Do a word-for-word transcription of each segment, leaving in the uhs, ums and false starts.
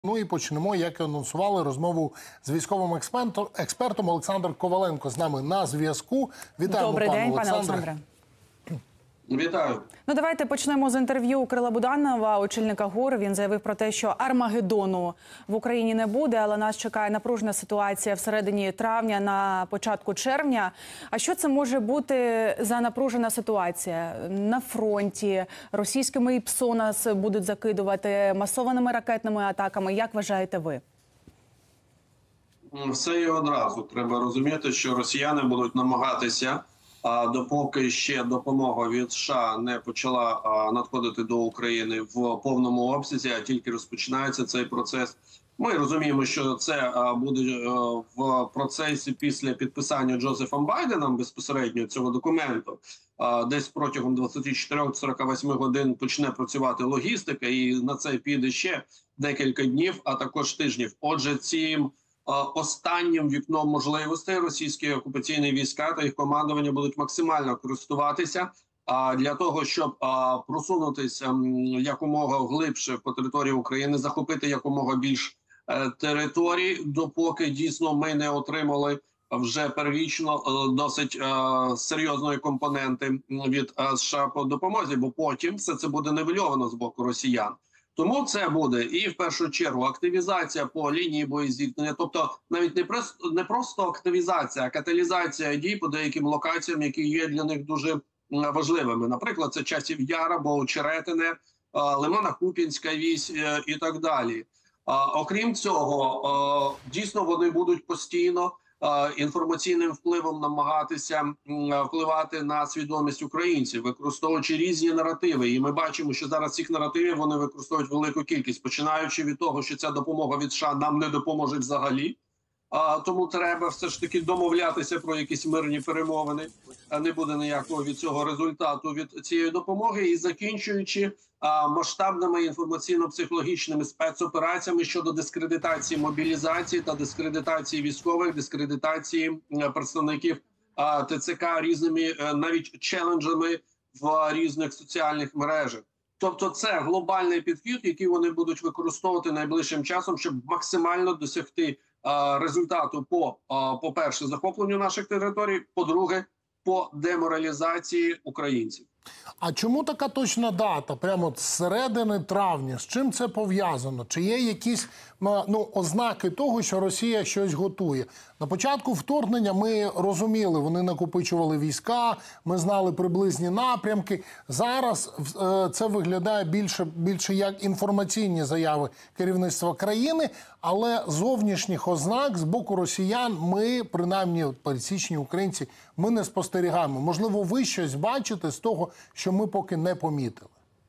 Ну і почнемо, як і анонсували, розмову з військовим експертом, експертом Олександр Коваленко з нами на зв'язку. Вітаємо, Добрий пане день, пане Олександре. Олександре. Вітаю. Ну, давайте почнемо з інтерв'ю Кирила Буданова, очільника ГУР. Він заявив про те, що Армагеддону в Україні не буде, але нас чекає напружена ситуація всередині травня, на початку червня. А що це може бути за напружена ситуація? На фронті російськими ІПСО нас будуть закидувати, масованими ракетними атаками. Як вважаєте ви? Все і одразу. Треба розуміти, що росіяни будуть намагатися, а допоки ще допомога від США не почала надходити до України в повному обсязі, а тільки розпочинається цей процес. Ми розуміємо, що це буде в процесі після підписання Джозефом Байденом безпосередньо цього документу. Десь протягом двадцяти чотирьох - сорока восьми годин почне працювати логістика, і на це піде ще декілька днів, а також тижнів. Отже, цим останнім вікном можливостей російські окупаційні війська та їх командування будуть максимально користуватися для того, щоб просунутися якомога глибше по території України, захопити якомога більш територій, допоки дійсно ми не отримали вже первічно досить серйозної компоненти від США по допомозі, бо потім все це буде нивельовано з боку росіян. Тому це буде і в першу чергу активізація по лінії боєзіткнення, тобто навіть не просто, не просто активізація, а каталізація дій по деяким локаціям, які є для них дуже важливими. Наприклад, це Часів Яр, Очеретине, Лимано-Куп'янська вісь і так далі. Окрім цього, дійсно вони будуть постійно інформаційним впливом намагатися впливати на свідомість українців, використовуючи різні наративи. І ми бачимо, що зараз цих наративів вони використовують велику кількість, починаючи від того, що ця допомога від США нам не допоможе взагалі. А, тому треба все ж таки домовлятися про якісь мирні перемовини. А не буде ніякого від цього результату від цієї допомоги. І закінчуючи а, масштабними інформаційно-психологічними спецопераціями щодо дискредитації мобілізації та дискредитації військових, дискредитації а, представників а, ТЦК різними а, навіть челенджами в різних соціальних мережах. Тобто це глобальний підхід, який вони будуть використовувати найближчим часом, щоб максимально досягти результату по, по-перше, захопленню наших територій, по-друге, по деморалізації українців. А чому така точна дата? Прямо з середини травня. З чим це пов'язано? Чи є якісь ну, ознаки того, що Росія щось готує? На початку вторгнення ми розуміли, вони накопичували війська, ми знали приблизні напрямки. Зараз е, це виглядає більше, більше як інформаційні заяви керівництва країни, але зовнішніх ознак з боку росіян ми, принаймні пересічні українці, ми не спостерігаємо. Можливо, ви щось бачите з того, що ми поки не помітили?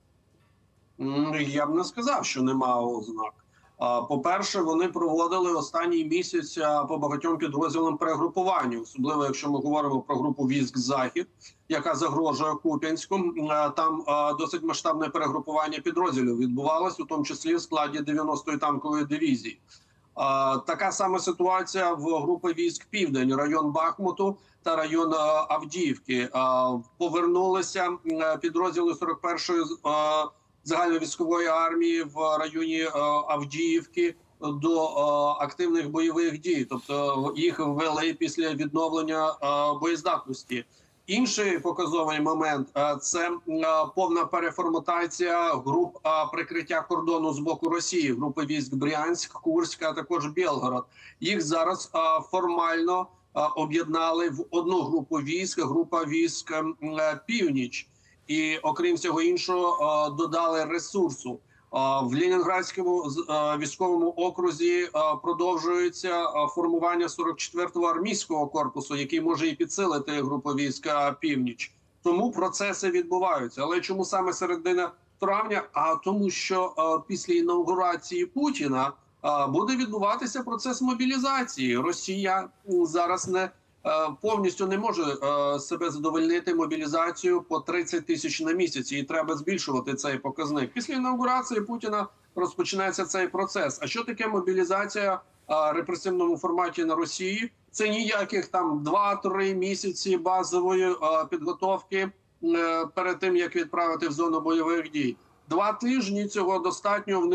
Я б не сказав, що немає ознак. По-перше, вони проводили останній місяць по багатьом підрозділам перегрупування, особливо якщо ми говоримо про групу військ «Захід», яка загрожує Куп'янську. Там досить масштабне перегрупування підрозділів відбувалось, у тому числі в складі дев'яностої танкової дивізії. Така сама ситуація в групі військ «Південь», район Бахмуту та район Авдіївки. Повернулися підрозділи сорок першої загальновійськової армії в районі Авдіївки до активних бойових дій. Тобто їх ввели після відновлення боєздатності. Інший показовий момент – це повна переформатація груп прикриття кордону з боку Росії, групи військ Брянськ, Курськ, а також Білгород. Їх зараз формально об'єднали в одну групу військ, група військ «Північ». І, окрім всього іншого, додали ресурсу. В Ленінградському військовому окрузі продовжується формування сорок четвертого армійського корпусу, який може і підсилити групу війська «Північ». Тому процеси відбуваються. Але чому саме середина травня? А тому, що після інаугурації Путіна буде відбуватися процес мобілізації. Росія зараз не повністю не може себе задовольнити мобілізацію по тридцять тисяч на місяць, і треба збільшувати цей показник. Після інаугурації Путіна розпочинається цей процес. А що таке мобілізація в репресивному форматі на Росії? Це ніяких там два-три місяці базової підготовки перед тим, як відправити в зону бойових дій. Два тижні цього достатньо в них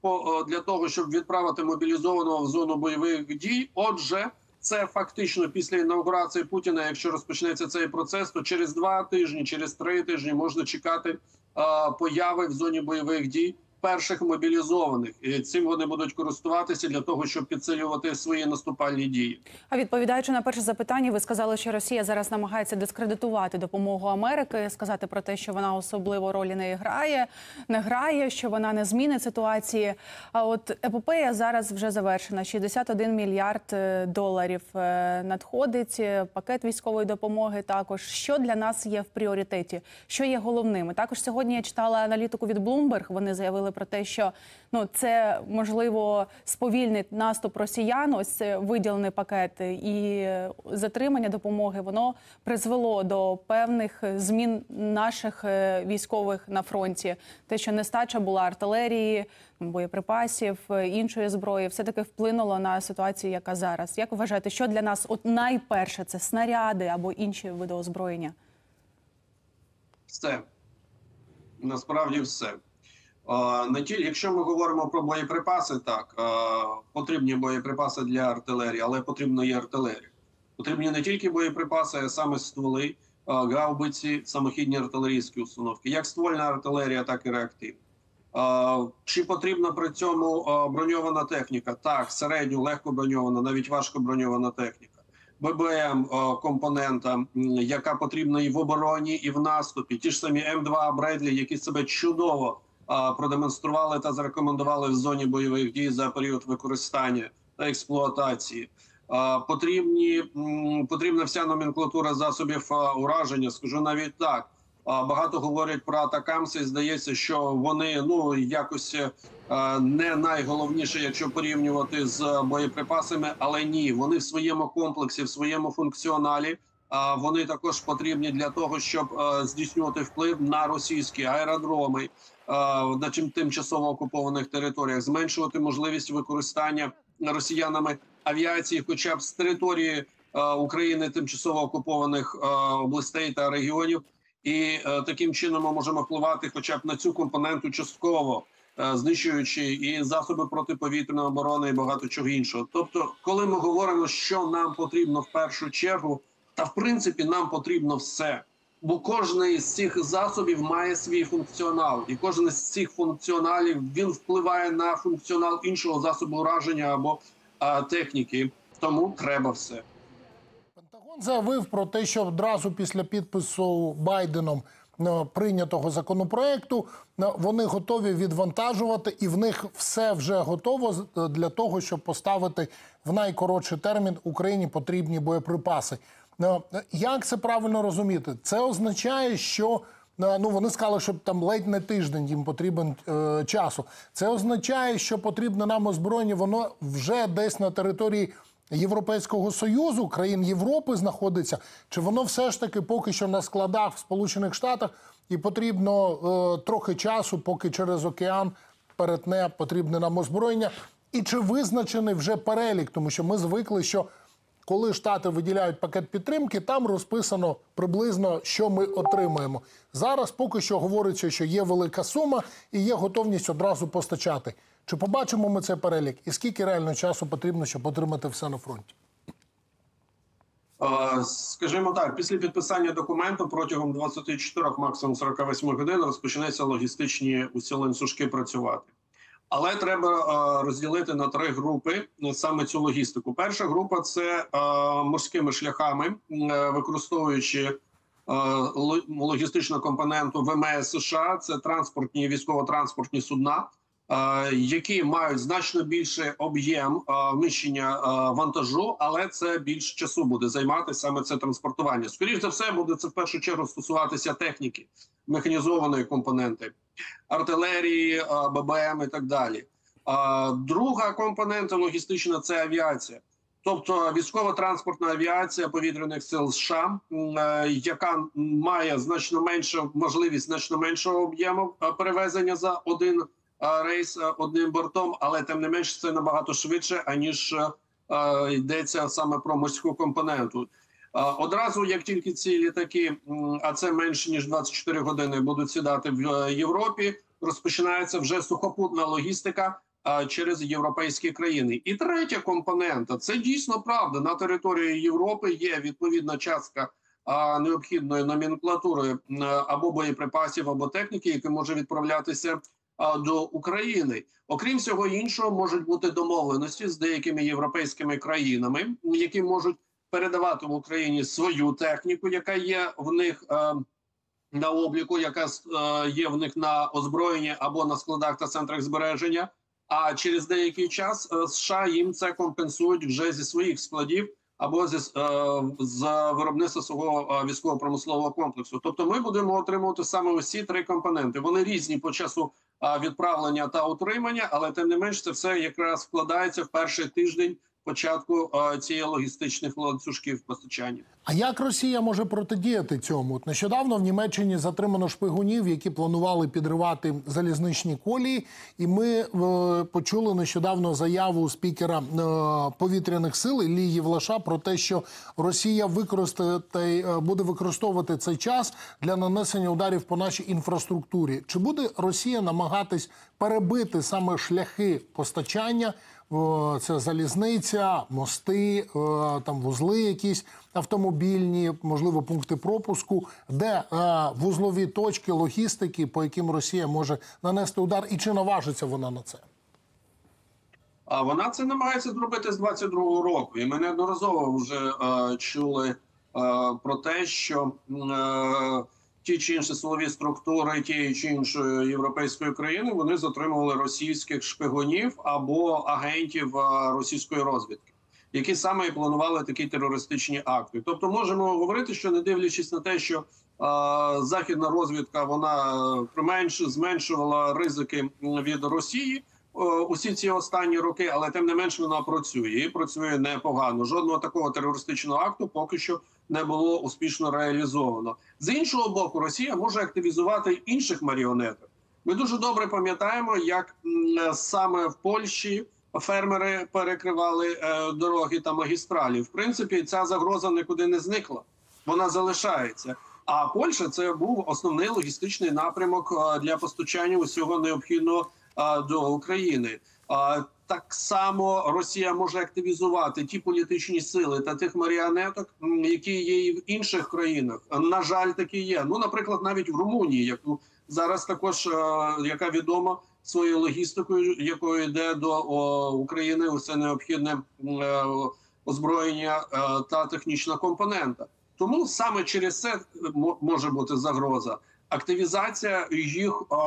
по, для того, щоб відправити мобілізованого в зону бойових дій. Отже, це фактично після інаугурації Путіна, якщо розпочнеться цей процес, то через два тижні, через три тижні можна чекати а, появи в зоні бойових дій перших мобілізованих. І цим вони будуть користуватися для того, щоб підсилювати свої наступальні дії. А відповідаючи на перше запитання, ви сказали, що Росія зараз намагається дискредитувати допомогу Америки, сказати про те, що вона особливо ролі не грає, не грає, що вона не змінить ситуації. А от епопея зараз вже завершена. шістдесят один мільярд доларів надходить, пакет військової допомоги також. Що для нас є в пріоритеті? Що є головним? Також сьогодні я читала аналітику від Bloomberg. Вони заявили про те, що ну це можливо сповільнить наступ росіян. Ось виділений пакет і затримання допомоги. Воно призвело до певних змін наших військових на фронті. Те, що нестача була артилерії, боєприпасів, іншої зброї, все таки вплинуло на ситуацію, яка зараз. Як ви вважаєте, що для нас от найперше це снаряди або інші види озброєння? Все. Насправді все. Не тільки, якщо ми говоримо про боєприпаси, так, потрібні боєприпаси для артилерії, але потрібна і артилерія. Потрібні не тільки боєприпаси, а саме стволи, гаубиці, самохідні артилерійські установки. Як ствольна артилерія, так і реактивна. Чи потрібна при цьому броньована техніка? Так, середньо, легко броньована, навіть важко броньована техніка. ББМ компонента, яка потрібна і в обороні, і в наступі. Ті ж самі М два Бредлі, які себе чудово продемонстрували та зарекомендували в зоні бойових дій за період використання та експлуатації. Потрібні, потрібна вся номенклатура засобів ураження, скажу навіть так. Багато говорять про атакамси, і здається, що вони ну якось не найголовніше, якщо порівнювати з боєприпасами, але ні, вони в своєму комплексі, в своєму функціоналі, вони також потрібні для того, щоб здійснювати вплив на російські аеродроми, на тимчасово окупованих територіях, зменшувати можливість використання росіянами авіації, хоча б з території України, тимчасово окупованих областей та регіонів. І е, таким чином ми можемо впливати хоча б на цю компоненту частково, е, знищуючи і засоби протиповітряної оборони, і багато чого іншого. Тобто, коли ми говоримо, що нам потрібно в першу чергу, та в принципі нам потрібно все. Бо кожен з цих засобів має свій функціонал. І кожен з цих функціоналів, він впливає на функціонал іншого засобу ураження або е, техніки. Тому треба все. Пентагон заявив про те, що одразу після підпису Байденом прийнятого законопроекту вони готові відвантажувати, і в них все вже готово для того, щоб поставити в найкоротший термін Україні потрібні боєприпаси. Як це правильно розуміти? Це означає, що ну вони сказали, що там ледь не тиждень їм потрібен е, часу. Це означає, що потрібне нам озброєння, воно вже десь на території Європейського Союзу, країн Європи знаходиться, чи воно все ж таки поки що на складах в Сполучених Штатах і потрібно е, трохи часу, поки через океан перетне потрібне нам озброєння? І чи визначений вже перелік? Тому що ми звикли, що коли Штати виділяють пакет підтримки, там розписано приблизно, що ми отримаємо. Зараз поки що говориться, що є велика сума і є готовність одразу постачати. Чи побачимо ми цей перелік? І скільки реально часу потрібно, щоб отримати все на фронті? Скажімо так, після підписання документу протягом двадцяти чотирьох, максимум сорока восьми годин розпочнеться логістичні усі ланцюжки працювати. Але треба розділити на три групи саме цю логістику. Перша група – це морськими шляхами, використовуючи логістичну компоненту В М С США, це транспортні, військово-транспортні судна, які мають значно більший об'єм вміщення вантажу, але це більш часу буде займати саме це транспортування. Скоріше за все, буде це в першу чергу стосуватися техніки, механізованої компоненти, артилерії, Б Б М і так далі. Друга компонента логістична – це авіація. Тобто військово-транспортна авіація повітряних сил США, яка має значно меншу можливість, значно меншого об'єму перевезення за один рейс одним бортом, але тим не менш це набагато швидше, аніж е, йдеться саме про морську компоненту. Е, одразу, як тільки ці літаки, а це менше ніж двадцять чотири години, будуть сідати в Європі, розпочинається вже сухопутна логістика а, через європейські країни. І третя компонента – це дійсно правда. На території Європи є відповідна частка а, необхідної номенклатури а, або боєприпасів, або техніки, які може відправлятися а, до України. Окрім всього іншого, можуть бути домовленості з деякими європейськими країнами, які можуть передавати в Україні свою техніку, яка є в них а, на обліку, яка а, є в них на озброєнні або на складах та центрах збереження. А через деякий час США їм це компенсують вже зі своїх складів або зі, з виробництва свого військово-промислового комплексу. Тобто ми будемо отримувати саме усі три компоненти. Вони різні по часу відправлення та утримання, але тим не менш це все якраз вкладається в перший тиждень початку цієї логістичних ланцюжків постачання. А як Росія може протидіяти цьому? От нещодавно в Німеччині затримано шпигунів, які планували підривати залізничні колії. І ми е, почули нещодавно заяву спікера е, повітряних сил Іллі Євлаша про те, що Росія використає, е, буде використовувати цей час для нанесення ударів по нашій інфраструктурі. Чи буде Росія намагатись перебити саме шляхи постачання? Це залізниця, мости, там вузли якісь автомобільні, можливо, пункти пропуску, де вузлові точки логістики, по яким Росія може нанести удар, і чи наважиться вона на це? А вона це намагається зробити з двадцять другого року. І ми неодноразово вже е, чули е, про те, що е, ті чи інші силові структури тієї чи іншої європейської країни, вони затримували російських шпигунів або агентів російської розвідки, які саме і планували такі терористичні акти. Тобто можемо говорити, що не дивлячись на те, що е, західна розвідка вона применш, зменшувала ризики від Росії е, усі ці останні роки, але тим не менш вона працює і працює непогано. Жодного такого терористичного акту поки що не було успішно реалізовано. З іншого боку, Росія може активізувати інших маріонеток. Ми дуже добре пам'ятаємо, як саме в Польщі фермери перекривали е, дороги та магістралі. В принципі, ця загроза нікуди не зникла. Вона залишається. А Польща – це був основний логістичний напрямок е, для постачання усього необхідного е, до України. Е, Так само Росія може активізувати ті політичні сили та тих маріонеток, які є і в інших країнах. На жаль, такі є. Ну, наприклад, навіть в Румунії, яку зараз також, яка відома своєю логістикою, якою йде до о, України усе необхідне е, озброєння е, та технічна компонента. Тому саме через це може бути загроза. Активізація їх е,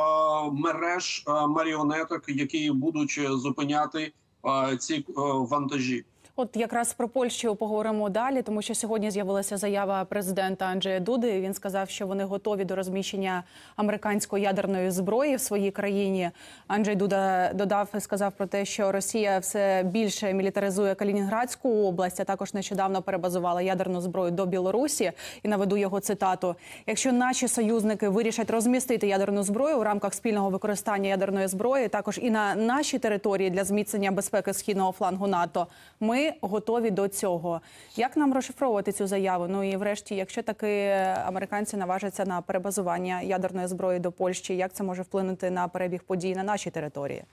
мереж е, маріонеток, які будуть зупиняти е, ці е, вантажі. От якраз про Польщу поговоримо далі, тому що сьогодні з'явилася заява президента Анджея Дуди. Він сказав, що вони готові до розміщення американської ядерної зброї в своїй країні. Анджей Дуда додав і сказав про те, що Росія все більше мілітаризує Калінінградську область, а також нещодавно перебазувала ядерну зброю до Білорусі. І наведу його цитату. Якщо наші союзники вирішать розмістити ядерну зброю у рамках спільного використання ядерної зброї, також і на нашій території для зміцнення безпеки східного флангу НАТО, ми готові до цього. Як нам розшифровувати цю заяву? Ну і врешті, якщо таки американці наважаться на перебазування ядерної зброї до Польщі, як це може вплинути на перебіг подій на нашій території?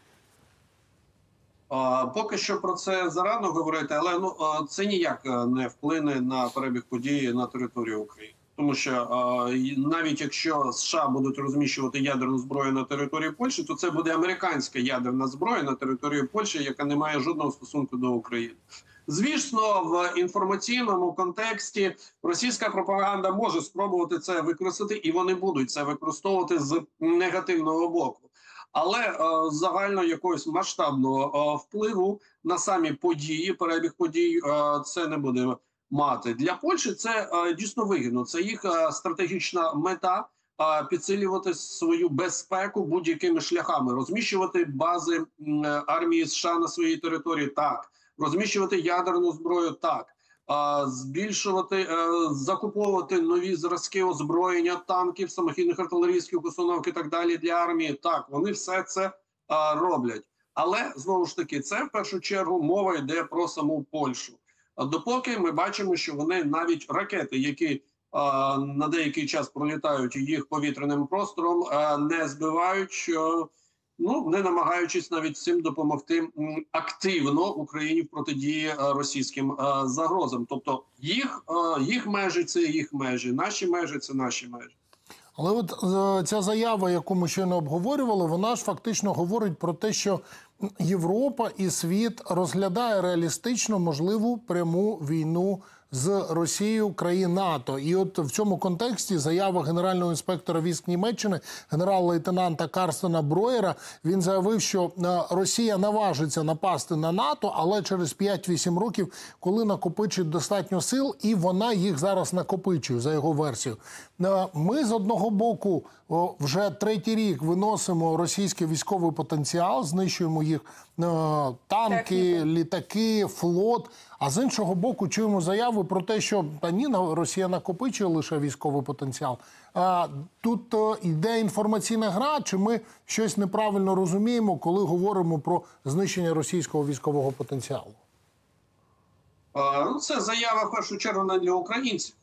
А, поки що про це зарано говорити, але ну це ніяк не вплине на перебіг подій на території України. Тому що а, навіть якщо США будуть розміщувати ядерну зброю на території Польщі, то це буде американська ядерна зброя на території Польщі, яка не має жодного стосунку до України. Звісно, в інформаційному контексті російська пропаганда може спробувати це використати, і вони будуть це використовувати з негативного боку. Але е, загально якогось масштабного е, впливу на самі події, перебіг подій, е, це не буде мати. Для Польщі це е, дійсно вигідно. Це їх е, стратегічна мета е, підсилювати свою безпеку будь-якими шляхами, розміщувати бази е, армії США на своїй території, так. Розміщувати ядерну зброю, так. А, збільшувати, е, закуповувати нові зразки озброєння, танків, самохідних артилерійських установок і так далі для армії, так. Вони все це е, роблять. Але, знову ж таки, це в першу чергу мова йде про саму Польщу. А допоки ми бачимо, що вони навіть ракети, які е, на деякий час пролітають їх повітряним простором, е, не збивають, що ну не намагаючись навіть цим допомогти м, активно Україні в протидії е, російським е, загрозам. Тобто їх, е, їх межі це їх межі, наші межі це наші межі. Але от е, ця заява, яку ми щойно обговорювали, вона ж фактично говорить про те, що Європа і світ розглядає реалістично можливу пряму війну з Росією країн НАТО. І от в цьому контексті заява генерального інспектора військ Німеччини, генерал-лейтенанта Карстена Броєра, він заявив, що е, Росія наважиться напасти на НАТО, але через п'ять-вісім років, коли накопичить достатньо сил, і вона їх зараз накопичує, за його версією. Е, Ми з одного боку о, вже третій рік виносимо російський військовий потенціал, знищуємо їх е, танки, Техніку. літаки, флот. А з іншого боку, чуємо заяви про те, що та ні, на- Росія накопичує лише військовий потенціал. А, тут е, йде інформаційна гра, чи ми щось неправильно розуміємо, коли говоримо про знищення російського військового потенціалу? Е, ну, Це заява в першу чергу не для українців.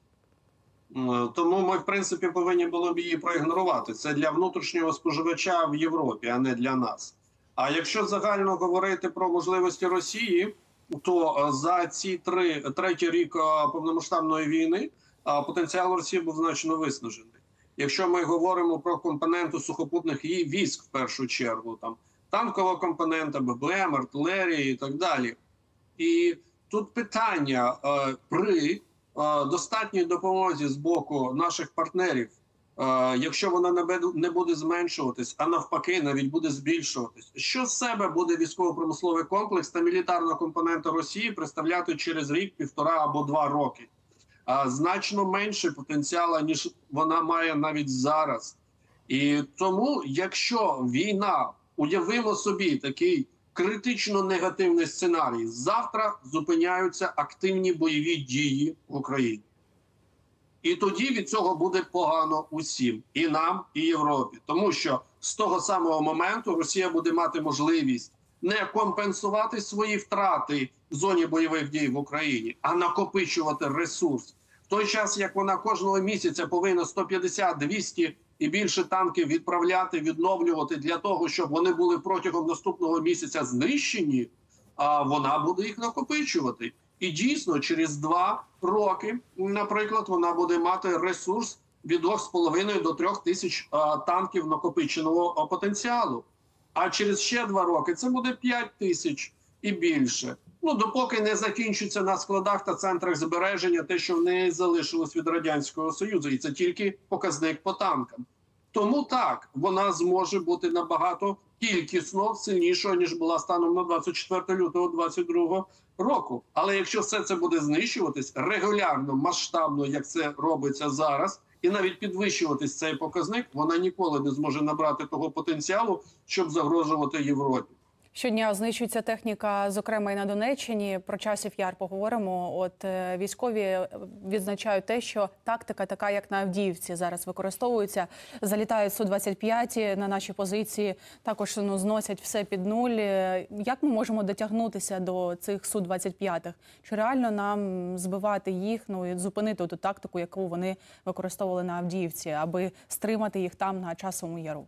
М, Тому ми, в принципі, повинні були б її проігнорувати. Це для внутрішнього споживача в Європі, а не для нас. А якщо загально говорити про можливості Росії, то е, за ці три третій рік е, повномасштабної війни е, потенціал Росії був значно виснажений. Якщо ми говоримо про компоненту сухопутних її військ, в першу чергу, там танкова компонента, ББМ, артилерія і так далі. І тут питання е, при е, достатній допомозі з боку наших партнерів, е, якщо вона не бе- не буде зменшуватись, а навпаки навіть буде збільшуватись, що з себе буде військово-промисловий комплекс та мілітарна компонента Росії представляти через рік, півтора або два роки? А значно менше потенціалу, ніж вона має навіть зараз. І тому, якщо війна, уявимо собі такий критично негативний сценарій, завтра зупиняються активні бойові дії в Україні. І тоді від цього буде погано усім, і нам, і Європі. Тому що з того самого моменту Росія буде мати можливість не компенсувати свої втрати в зоні бойових дій в Україні, а накопичувати ресурс. В той час, як вона кожного місяця повинна сто п'ятдесят, двісті і більше танків відправляти, відновлювати для того, щоб вони були протягом наступного місяця знищені, а вона буде їх накопичувати. І дійсно, через два роки, наприклад, вона буде мати ресурс від двох з половиною до трьох тисяч а, танків накопиченого а, потенціалу. А через ще два роки це буде п'ять тисяч і більше. Ну, допоки не закінчиться на складах та центрах збереження те, що в неї залишилось від Радянського Союзу. І це тільки показник по танкам. Тому так, вона зможе бути набагато кількісно сильнішою, ніж була станом на двадцять четвертого лютого двадцять другого року. Але якщо все це буде знищуватись регулярно, масштабно, як це робиться зараз, і навіть підвищуватись цей показник, вона ніколи не зможе набрати того потенціалу, щоб загрожувати Європі. Щодня знищується техніка, зокрема і на Донеччині. Про часів яр поговоримо. От е, військові відзначають те, що тактика така, як на Авдіївці, зараз використовується. Залітають Су двадцять п'ять на наші позиції, також ну, зносять все під нуль. Е, Як ми можемо дотягнутися до цих Су двадцять п'ять? Чи реально нам збивати їх, ну і зупинити ту тактику, яку вони використовували на Авдіївці, аби стримати їх там на Часовому Яру?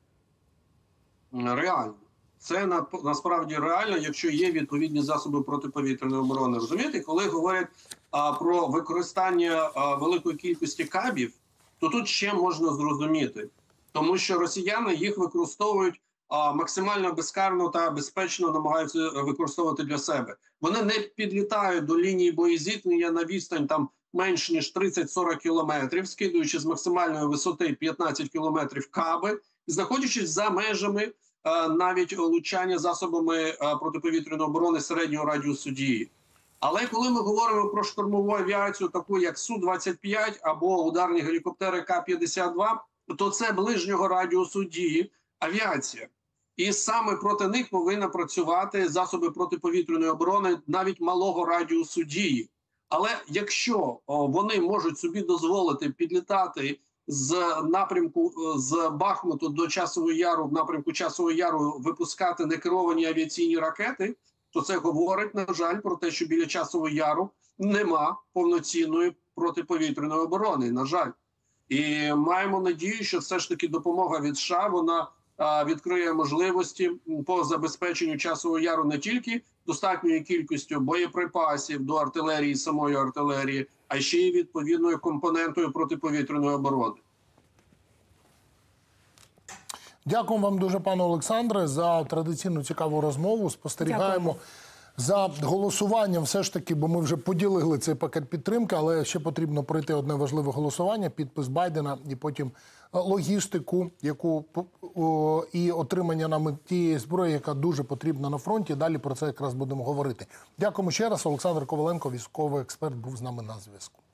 Реально. Це на, насправді реально, якщо є відповідні засоби протиповітряної оборони. Розумієте, коли говорять а, про використання а, великої кількості кабів, то тут ще можна зрозуміти. Тому що росіяни їх використовують а, максимально безкарно та безпечно намагаються використовувати для себе. Вони не підлітають до лінії боєзіткнення на відстань там менш ніж тридцять-сорок кілометрів, скидуючи з максимальної висоти п'ятнадцять кілометрів каби, знаходячись за межами навіть влучання засобами протиповітряної оборони середнього радіусу дії. Але коли ми говоримо про штурмову авіацію, таку як Су двадцять п'ять або ударні гелікоптери Ка п'ятдесят два, то це ближнього радіусу дії авіація. І саме проти них повинні працювати засоби протиповітряної оборони навіть малого радіусу дії. Але якщо вони можуть собі дозволити підлітати з напрямку з Бахмуту до Часового Яру, в напрямку Часового Яру випускати некеровані авіаційні ракети, то це говорить, на жаль, про те, що біля Часового Яру нема повноцінної протиповітряної оборони, на жаль. І маємо надію, що все ж таки допомога від США, вона а, відкриє можливості по забезпеченню Часового Яру не тільки достатньою кількістю боєприпасів до артилерії, самої артилерії, а ще й відповідною компонентою протиповітряної оборони. Дякую вам дуже, пане Олександре, за традиційну цікаву розмову. Спостерігаємо Дякую. за голосуванням все ж таки, бо ми вже поділили цей пакет підтримки, але ще потрібно пройти одне важливе голосування, підпис Байдена і потім логістику, яку о, і отримання нам тієї зброї, яка дуже потрібна на фронті. Далі про це якраз будемо говорити. Дякуємо ще раз. Олександр Коваленко, військовий експерт, був з нами на зв'язку.